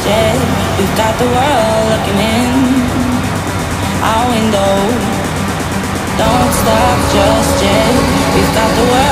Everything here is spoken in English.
yet. We've got the world looking in our window. Don't stop just yet. We've got the world